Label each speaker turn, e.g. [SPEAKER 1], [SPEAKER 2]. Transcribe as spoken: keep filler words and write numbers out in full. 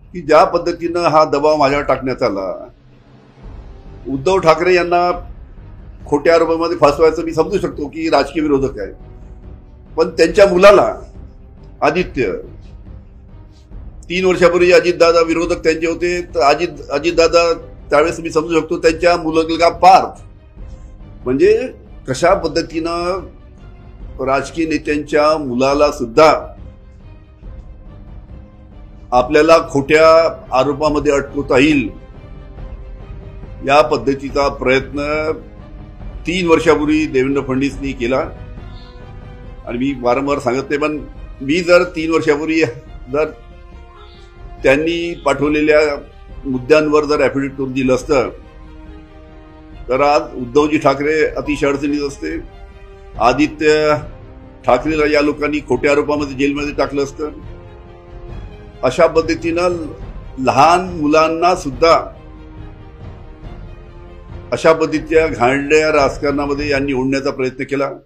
[SPEAKER 1] की ज्या पद्धतीनं हा दबाव माझ्यावर टाकण्यात आला, उद्धव ठाकरे यांना खोट्या आरोपामध्ये फसवायचं मी समजू शकतो की राजकीय विरोधक आहे, पण त्यांच्या मुलाला आदित्य, तीन वर्षापूर्वी अजितदादा विरोधक त्यांचे होते, तर अजित अजितदादा त्यावेळेस मी समजू शकतो त्यांच्या मुलगा पार्थ, म्हणजे कशा पद्धतीनं राजकीय नेत्यांच्या मुलाला सुद्धा आपल्याला खोट्या आरोपामध्ये अटकवता येईल या पद्धतीचा प्रयत्न तीन वर्षापूर्वी देवेंद्र फडणवीसांनी केला. आणि मी वारंवार सांगत नाही, पण मी जर तीन वर्षापूर्वी जर त्यांनी पाठवलेल्या मुद्द्यांवर जर ॲफिडेव्हिट करून दिलं असतं तर आज उद्धवजी ठाकरे अतिशय अडचणीत असते. आदित्य ठाकरेला या लोकांनी खोट्या आरोपामध्ये जेलमध्ये टाकलं असतं. अशा पद्धतीनं लहान मुलांना सुद्धा अशा पद्धतीच्या घाणेरड्या राजकारणामध्ये यांनी ओढण्याचा प्रयत्न केला.